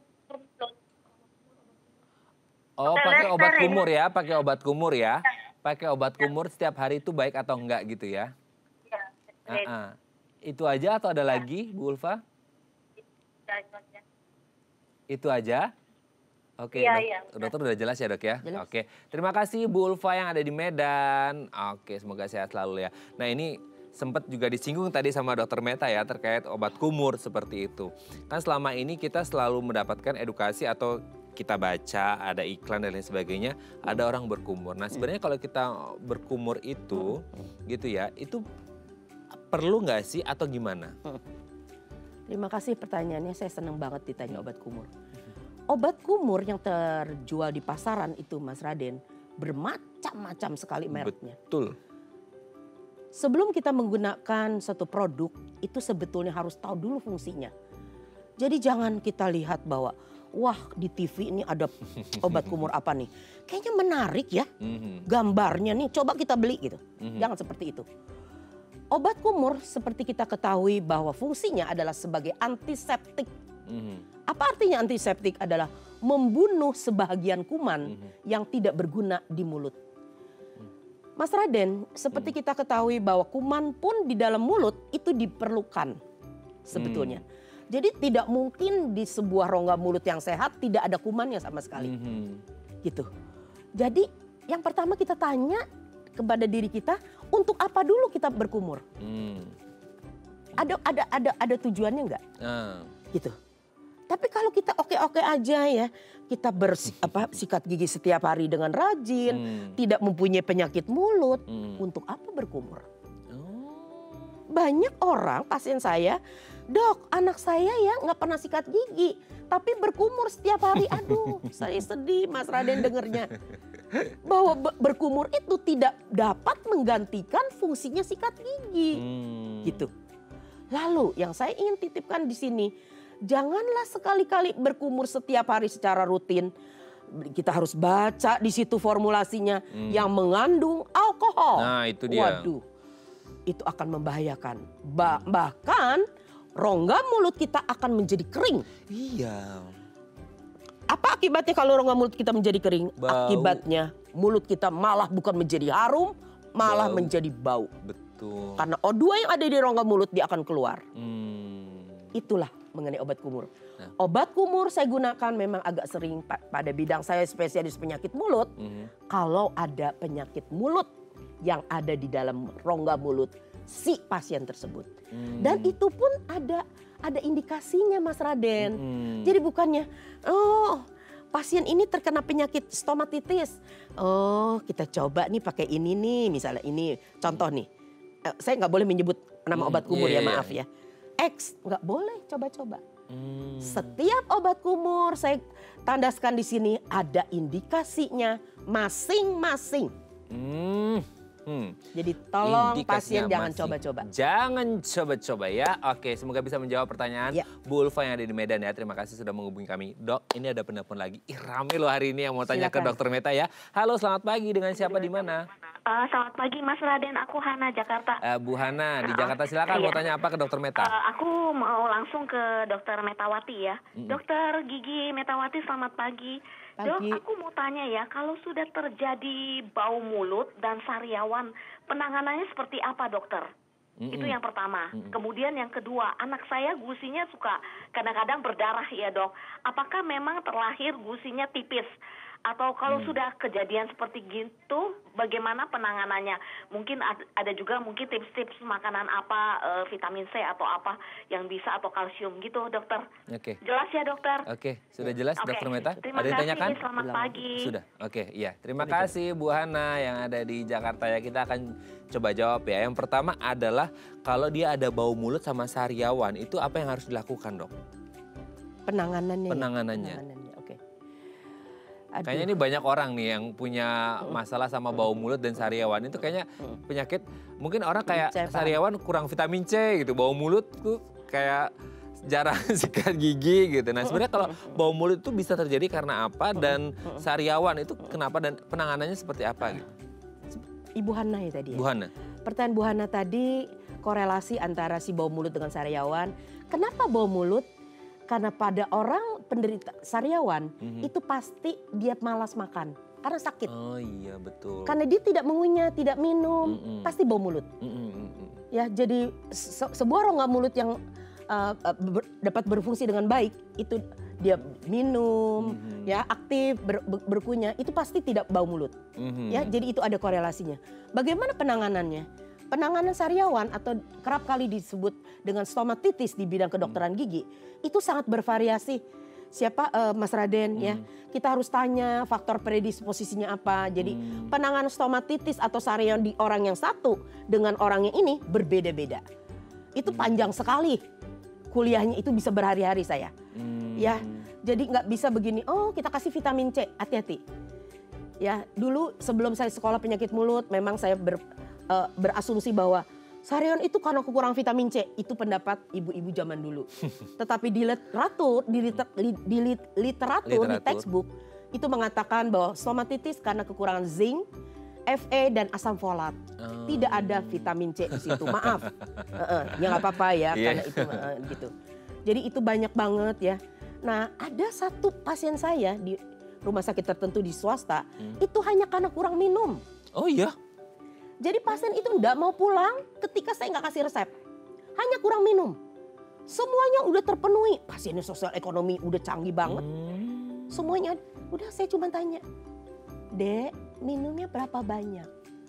Oh, pakai obat kumur ya, pakai obat kumur ya. Pakai obat kumur setiap hari itu baik atau enggak gitu ya? Iya. Uh -uh. Itu aja atau ada ya. lagi Bu Ulfa? Ya, itu aja. Itu aja? Oke, ya, dok, ya, dokter udah jelas ya dok ya? Jelas. Oke, terima kasih Bu Ulfa yang ada di Medan. Oke, semoga sehat selalu ya. Nah ini sempat juga disinggung tadi sama Dokter Meta ya terkait obat kumur seperti itu. Kan selama ini kita selalu mendapatkan edukasi atau kita baca, ada iklan dan lain sebagainya, ada orang berkumur. Nah sebenarnya kalau kita berkumur itu, gitu ya, itu perlu nggak sih atau gimana? Terima kasih pertanyaannya, saya senang banget ditanya obat kumur. Obat kumur yang terjual di pasaran itu Mas Raden, bermacam-macam sekali mereknya. Betul. Sebelum kita menggunakan satu produk, itu sebetulnya harus tahu dulu fungsinya. Jadi jangan kita lihat bahwa wah di T V ini ada obat kumur apa nih. Kayaknya menarik ya gambarnya nih, coba kita beli gitu. Jangan seperti itu. Obat kumur seperti kita ketahui bahwa fungsinya adalah sebagai antiseptik. Apa artinya antiseptik? Adalah membunuh sebahagian kuman yang tidak berguna di mulut. Mas Raden, seperti kita ketahui bahwa kuman pun di dalam mulut itu diperlukan sebetulnya. Jadi tidak mungkin di sebuah rongga mulut yang sehat tidak ada kumannya sama sekali. Mm-hmm. Gitu. Jadi yang pertama kita tanya kepada diri kita, untuk apa dulu kita berkumur? Mm. Ada ada ada ada tujuannya enggak? Uh. Gitu. Tapi kalau kita oke-oke aja ya, kita bersikat gigi setiap hari dengan rajin, mm. tidak mempunyai penyakit mulut, mm. untuk apa berkumur? Oh. Banyak orang pasien saya, dok, anak saya ya nggak pernah sikat gigi, tapi berkumur setiap hari. Aduh, saya sedih Mas Raden dengernya. Bahwa berkumur itu tidak dapat menggantikan fungsinya sikat gigi. Hmm. Gitu. Lalu yang saya ingin titipkan di sini, janganlah sekali-kali berkumur setiap hari secara rutin. Kita harus baca di situ formulasinya hmm. yang mengandung alkohol. Nah, itu dia. Waduh, itu akan membahayakan. Ba- bahkan rongga mulut kita akan menjadi kering. Iya. Apa akibatnya kalau rongga mulut kita menjadi kering? Bau. Akibatnya mulut kita malah bukan menjadi harum, malah bau. menjadi bau. Betul. Karena O dua yang ada di rongga mulut dia akan keluar. Hmm. Itulah mengenai obat kumur. Nah. Obat kumur saya gunakan memang agak sering pada bidang saya spesialis penyakit mulut. Mm-hmm. Kalau ada penyakit mulut yang ada di dalam rongga mulut si pasien tersebut. Hmm. Dan itu pun ada ada indikasinya Mas Raden. Hmm. Jadi bukannya oh pasien ini terkena penyakit stomatitis. Oh kita coba nih pakai ini nih misalnya ini contoh nih. Eh, saya nggak boleh menyebut nama Hmm, obat kumur iya, ya iya. maaf ya. X nggak boleh coba-coba. Hmm. Setiap obat kumur saya tandaskan di sini ada indikasinya masing-masing. Hmm. Hmm. Jadi tolong Indikasinya pasien jangan masih- coba-coba. Jangan coba-coba ya. Oke, semoga bisa menjawab pertanyaan Ya. Bu Ulfa yang ada di Medan ya. Terima kasih sudah menghubungi kami. Dok, ini ada penelpon lagi. Ih, rame loh hari ini yang mau tanya ke Silakan. Dokter Meta ya. Halo, selamat pagi. Dengan siapa di mana? Eh, selamat pagi Mas Raden, aku Hana Jakarta. Eh, Bu Hana di Jakarta. Silakan mau Iya. tanya apa ke Dokter Meta? Eh, aku mau langsung ke Dokter Metawati ya. Dokter Gigi Metawati, selamat pagi. Pagi. Dok, aku mau tanya ya, kalau sudah terjadi bau mulut dan sariawan, penanganannya seperti apa dokter? Mm-mm. Itu yang pertama. Kemudian yang kedua, anak saya gusinya suka kadang-kadang berdarah ya dok. Apakah memang terlahir gusinya tipis? Atau kalau sudah kejadian seperti gitu, bagaimana penanganannya? Mungkin ad- ada juga mungkin tips-tips makanan apa, eh, vitamin C atau apa yang bisa atau kalsium gitu dokter. Oke. Jelas ya dokter? Oke, sudah jelas Oke, Dokter Meta? terima Ada yang kasih, tanyakan? selamat pagi. Sudah, oke, iya. Terima kasih Bu Hana yang ada di Jakarta ya. Kita akan coba jawab ya. Yang pertama adalah kalau dia ada bau mulut sama sariawan, itu apa yang harus dilakukan dok? Penanganannya. ya? Penanganannya. Penanganannya, oke. Aduh. Kayaknya ini banyak orang nih yang punya masalah sama bau mulut dan sariawan. Itu kayaknya penyakit, mungkin orang kayak Saya paham. sariawan kurang vitamin C gitu. Bau mulut tuh kayak jarang sikat gigi gitu. Nah sebenarnya kalau bau mulut itu bisa terjadi karena apa dan sariawan itu kenapa dan penanganannya seperti apa gitu? Ibu Hana ya tadi ya. Bu Hana. Pertanyaan Bu Hana tadi korelasi antara si bau mulut dengan sariawan. Kenapa bau mulut? Karena pada orang penderita sariawan itu pasti dia malas makan karena sakit. Oh iya betul. Karena dia tidak mengunyah, tidak minum, Mm-mm. pasti bau mulut. Mm-mm, mm-mm. Ya, jadi se- sebuah rongga mulut yang uh, uh, ber- dapat berfungsi dengan baik itu dia minum, Mhm. ya aktif ber- ber- berkunyah itu pasti tidak bau mulut. Mhm. Ya, jadi itu ada korelasinya. Bagaimana penanganannya? Penanganan sariawan atau kerap kali disebut dengan stomatitis di bidang kedokteran gigi itu sangat bervariasi. Siapa eh, Mas Raden ya? Kita harus tanya faktor predisposisinya apa. Jadi penanganan stomatitis atau sariawan di orang yang satu dengan orang yang ini berbeda-beda. Itu panjang sekali. Kuliahnya itu bisa berhari-hari saya. Hmm. Ya, jadi nggak bisa begini. Oh, kita kasih vitamin C. Hati-hati. Ya, dulu sebelum saya sekolah penyakit mulut, memang saya ber, eh, berasumsi bahwa sariawan itu karena kekurangan vitamin C. Itu pendapat ibu-ibu zaman dulu. Tetapi di literatur, di, liter, li- di lit- literatur, di Literatur. textbook itu mengatakan bahwa stomatitis karena kekurangan zinc, F E dan asam folat. Oh. Tidak ada vitamin C di situ. Maaf. Heeh, ya nggak apa-apa ya Iya. karena itu eh, gitu. Jadi itu banyak banget ya. Nah, ada satu pasien saya di rumah sakit tertentu di swasta, itu hanya karena kurang minum. Oh iya. Jadi pasien itu enggak mau pulang ketika saya nggak kasih resep. Hanya kurang minum. Semuanya udah terpenuhi. Pasiennya sosial ekonomi udah canggih banget. Hmm. Semuanya, udah saya cuma tanya. Dek, minumnya berapa banyak?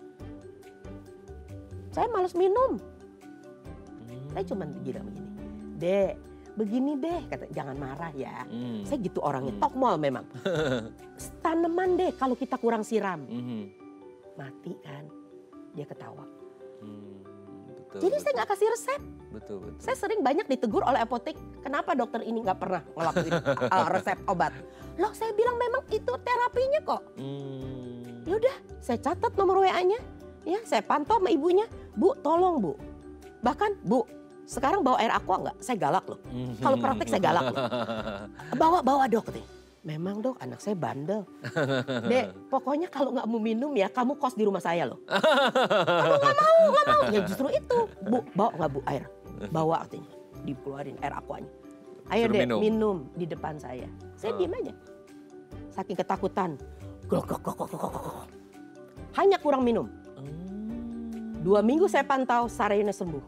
Saya males minum. Saya cuma bilang begini. Dek, begini deh, kata jangan marah ya. Hmm. Saya gitu orangnya, tokmol memang. Tanaman deh kalau kita kurang siram. Mhm. Mati kan. Dia ketawa. Hmm, betul, Jadi betul. saya nggak kasih resep. Betul, betul. Saya sering banyak ditegur oleh apotek. Kenapa dokter ini nggak pernah ngelakuin uh, resep obat? Loh saya bilang memang itu terapinya kok. Hmm. Yaudah saya catat nomor W A-nya. Ya saya pantau sama ibunya. Bu tolong bu. Bahkan bu sekarang bawa air aqua nggak? Saya galak loh. Kalau praktek saya galak loh. Bawa bawa dok. Katanya. Memang dok anak saya bandel. Dek pokoknya kalau nggak mau minum ya kamu kos di rumah saya loh. Kamu nggak mau nggak mau. Ya justru itu. Bu bawa nggak bu air? Bawa artinya. Dikeluarin air aquanya. Ayo Suruh dek minum. minum. Di depan saya. Saya Oh. diem aja. Saking ketakutan. Glok, glok, glok, glok, glok, glok. Hanya kurang minum. Hmm. Dua minggu saya pantau sariawannya sembuh.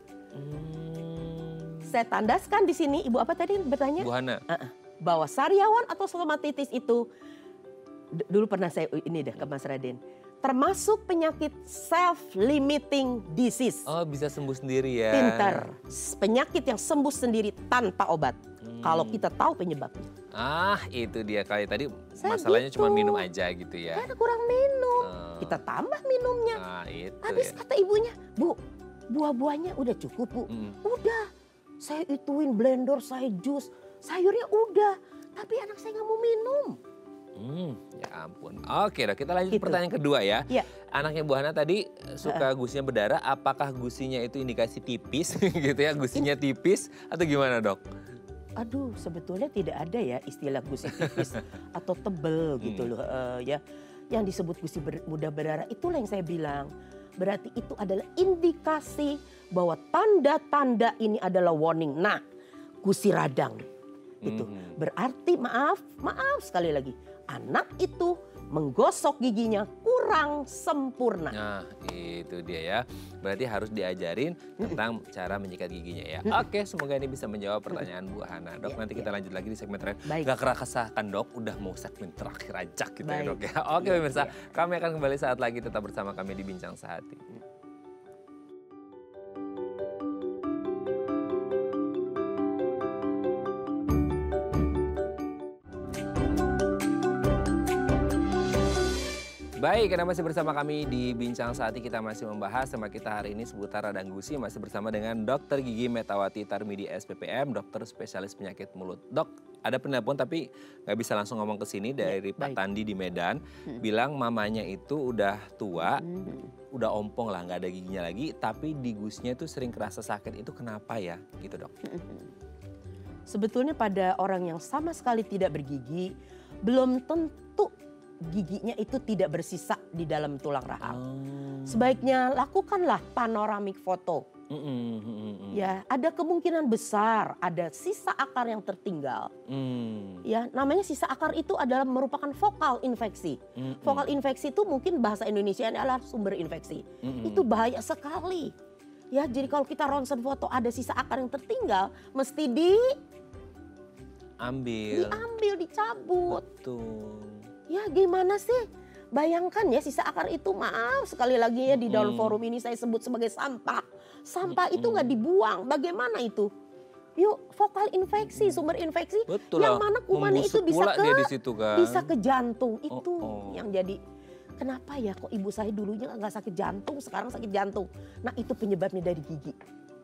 Hmm. Saya tandaskan di sini. Ibu apa tadi bertanya? Bu Hana. Uh-uh. Bahwa sariawan atau stomatitis itu d- dulu pernah saya ini deh ke Mas Raden. termasuk penyakit self-limiting disease. Oh, bisa sembuh sendiri ya. Pinter. Penyakit yang sembuh sendiri tanpa obat. Hmm. Kalau kita tahu penyebabnya. Ah, itu dia kayak tadi Saya masalahnya gitu. cuma minum aja gitu ya. Karena kurang minum. Oh. Kita tambah minumnya. Ah, itu Habis ya. kata ibunya, "Bu, buah-buahnya udah cukup, Bu." Mm. Udah. Saya ituin blender, saya jus. Sayurnya udah. Tapi anak saya nggak mau minum. Hmm, ya ampun. Oke, dok, kita lanjut Gitu. pertanyaan kedua ya. Iya. Anaknya Bu Hana tadi suka gusinya berdarah, apakah gusinya itu indikasi tipis gitu ya, gusinya tipis atau gimana, Dok? Aduh, sebetulnya tidak ada ya istilah gusi tipis atau tebel gitu loh. Eh, ya, yang disebut gusi ber, mudah berdarah itulah yang saya bilang. Berarti itu adalah indikasi bahwa tanda-tanda ini adalah warning. Nah, gusi radang itu Mhm. berarti maaf, maaf sekali lagi, anak itu menggosok giginya kurang sempurna. Nah, itu dia ya. Berarti harus diajarin tentang cara menyikat giginya ya. Oke, semoga ini bisa menjawab pertanyaan Bu Hana. Dok, Ya, nanti ya. kita lanjut lagi di segmen terakhir. Baik. Gak kerakasah kan, Dok? Udah mau segmen terakhir aja kita ya, Baik. Dok ya. Oke, Ya, pemirsa, ya. kami akan kembali saat lagi, tetap bersama kami di Bincang Sehati. Baik, Anda masih bersama kami di Bincang Sehati. Kita masih membahas tema kita hari ini seputar radang gusi. Masih bersama dengan Dokter Gigi Metawati Tarmidi S P P M, dokter spesialis penyakit mulut. Dok, ada penelpon tapi nggak bisa langsung ngomong ke sini dari Ya, Pak baik. Tandi di Medan. Bilang mamanya itu udah tua, Hmm. udah ompong lah, nggak ada giginya lagi. Tapi di gusnya itu sering kerasa sakit. Itu kenapa ya? Gitu, Dok. Sebetulnya pada orang yang sama sekali tidak bergigi, belum tentu giginya itu tidak bersisa di dalam tulang rahang. Oh. Sebaiknya lakukanlah panoramik foto. Mm, mm, mm, mm, mm. Ya, ada kemungkinan besar ada sisa akar yang tertinggal. Mm, Ya, namanya sisa akar itu adalah merupakan vokal infeksi. mm, mm. Vokal infeksi itu mungkin bahasa Indonesia adalah sumber infeksi. Mm-mm. Itu bahaya sekali. Ya, jadi kalau kita ronsen foto ada sisa akar yang tertinggal, mesti di Ambil. diambil, dicabut. Betul. Ya, gimana sih? Bayangkan ya sisa akar itu, maaf sekali lagi ya di dalam Mm. forum ini saya sebut sebagai sampah. Sampah itu nggak dibuang. Bagaimana itu? Yuk, vokal infeksi, sumber infeksi Betul yang lah, mana kumannya itu membusuk bisa pula ke dia di situ kan. bisa ke jantung. Itu Oh, oh. yang jadi kenapa ya kok ibu saya dulunya nggak sakit jantung, sekarang sakit jantung. Nah, itu penyebabnya dari gigi.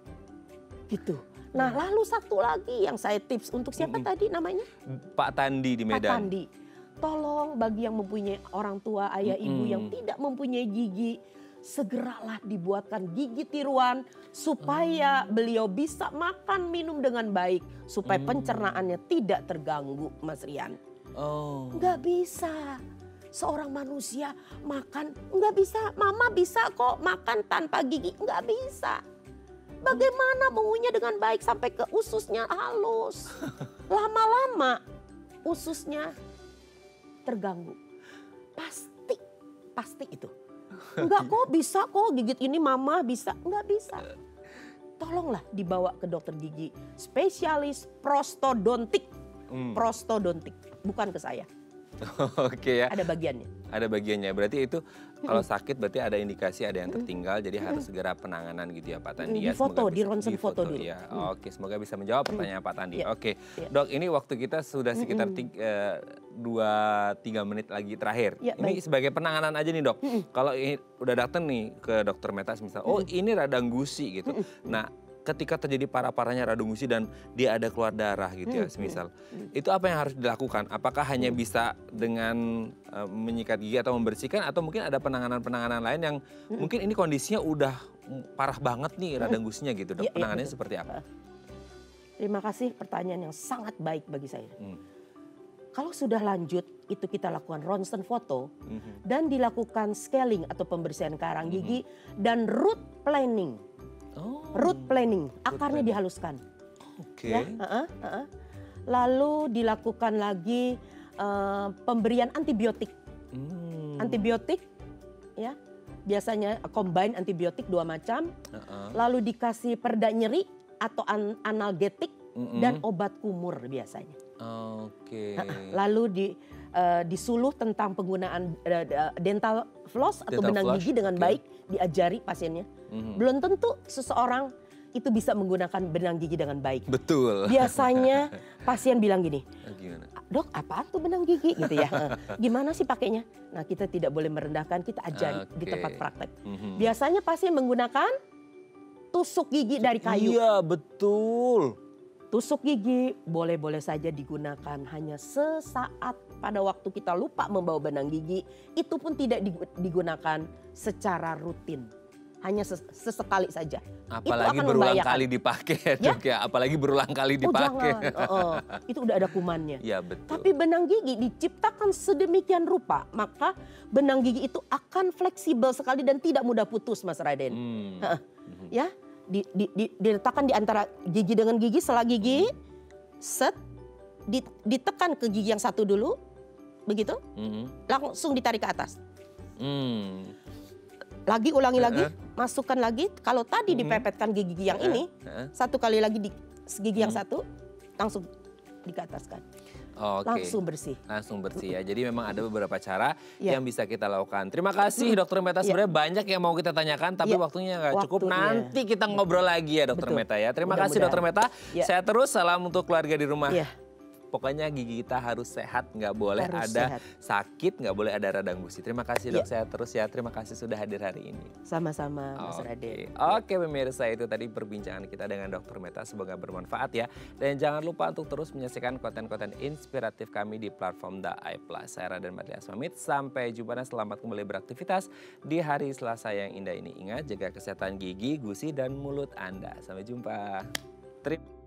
Gitu. Nah, lalu satu lagi yang saya tips untuk siapa Mm-mm. tadi namanya? Pak Tandi di Pak Medan. Tandi. Tolong bagi yang mempunyai orang tua, ayah, ibu Mm-mm. yang tidak mempunyai gigi, segeralah dibuatkan gigi tiruan supaya beliau bisa makan minum dengan baik, supaya Mm. pencernaannya tidak terganggu, Mas Rian. Oh. Nggak bisa seorang manusia makan, nggak bisa. Mama bisa kok makan tanpa gigi, nggak bisa. Bagaimana mengunyah dengan baik sampai ke ususnya halus. Lama-lama ususnya terganggu. Pasti, pasti itu. Enggak kok, bisa kok gigit ini mama bisa. Enggak bisa. Tolonglah dibawa ke dokter gigi spesialis prostodontik. Hmm. Prostodontik, bukan ke saya. Oke ya, Ada bagiannya. ada bagiannya. Berarti itu kalau sakit berarti ada indikasi ada yang tertinggal, jadi harus segera penanganan gitu ya Pak Tandi ya. Di foto, Semoga di bisa- ronsen foto dulu. Ya. Oke, semoga bisa menjawab pertanyaan Pak Tandi. Iya. Oke, Iya. Dok, ini waktu kita sudah sekitar tiga, eh, dua tiga menit lagi terakhir. Iya, Ini baik. sebagai penanganan aja nih Dok. Kalau ini udah datang nih ke dokter Metas misal, oh ini radang gusi gitu. Nah, ketika terjadi parah-parahnya radang gusi dan dia ada keluar darah gitu ya, semisal. Itu apa yang harus dilakukan? Apakah hanya bisa dengan eh, menyikat gigi atau membersihkan atau mungkin ada penanganan-penanganan lain yang mungkin ini kondisinya udah parah banget nih radang gusinya gitu, Dok. Iya, iya, Penanganannya betul. seperti apa? Terima kasih, pertanyaan yang sangat baik bagi saya. Hmm. Kalau sudah lanjut, itu kita lakukan ronsen foto Mhm. dan dilakukan scaling atau pembersihan karang gigi dan root planning. Oh, Root planning, akarnya planning. dihaluskan. oke. Ya, heeh, heeh. Lalu dilakukan lagi eh, pemberian antibiotik. Hmm. Antibiotik, ya, biasanya combine antibiotik dua macam. Heeh. Lalu dikasih pereda nyeri atau an- analgetik Mm-mm. dan obat kumur biasanya. Oke. Lalu di uh, disuluh tentang penggunaan uh, dental floss atau Dental benang floss, gigi dengan oke. baik, diajari pasiennya. Mhm. Belum tentu seseorang itu bisa menggunakan benang gigi dengan baik. Betul. Biasanya pasien bilang gini, Ah, gimana? dok apa tuh benang gigi gitu ya. Gimana sih pakainya? Nah kita tidak boleh merendahkan, kita ajari di Oke. tempat praktek. Mhm. Biasanya pasien menggunakan tusuk gigi dari kayu. Iya betul. Tusuk gigi boleh-boleh saja digunakan hanya sesaat pada waktu kita lupa membawa benang gigi. Itu pun tidak digu- digunakan secara rutin. Hanya ses- sesekali saja. Apalagi akan berulang membahayakan. kali dipakai ya, Ya? Dok ya. Apalagi berulang kali Oh dipakai. jangan, uh-uh. Itu udah ada kumannya. Iya betul. Tapi benang gigi diciptakan sedemikian rupa, maka benang gigi itu akan fleksibel sekali dan tidak mudah putus, Mas Raden. Hmm. Heeh. Ya, di, di, di, diletakkan di antara gigi dengan gigi, sela gigi, set, di- ditekan ke gigi yang satu dulu, begitu, Mhm. langsung ditarik ke atas. Hmm. Lagi ulangi lagi, Heeh. masukkan lagi. Kalau tadi Mhm. dipepetkan gigi yang Heeh, ini, heeh. satu kali lagi di gigi yang Mhm. satu, langsung dikataskan. Oke. Langsung bersih. Langsung bersih ya. Jadi memang ada beberapa cara Iya. yang bisa kita lakukan. Terima kasih Dokter Meta. Iya. Sebenarnya banyak yang mau kita tanyakan, tapi Iya. waktunya nggak cukup. Waktunya. Nanti kita ngobrol lagi ya Dokter Betul. Meta ya. Terima kasih Dokter Meta. Iya. Saya terus salam untuk keluarga di rumah. Iya. Pokoknya gigi kita harus sehat, nggak boleh Harus ada sehat. sakit, nggak boleh ada radang gusi. Terima kasih Dok, Iya. sehat terus ya. Terima kasih sudah hadir hari ini. Sama-sama Mas Oke, Raden. Oke pemirsa, itu tadi perbincangan kita dengan Dokter Meta. Semoga bermanfaat ya. Dan jangan lupa untuk terus menyaksikan konten-konten inspiratif kami di platform The Eye Plus. Saya Raden Marlias pamit. Sampai jumpa dan selamat kembali beraktivitas di hari Selasa yang indah ini. Ingat, jaga kesehatan gigi, gusi, dan mulut Anda. Sampai jumpa. Terima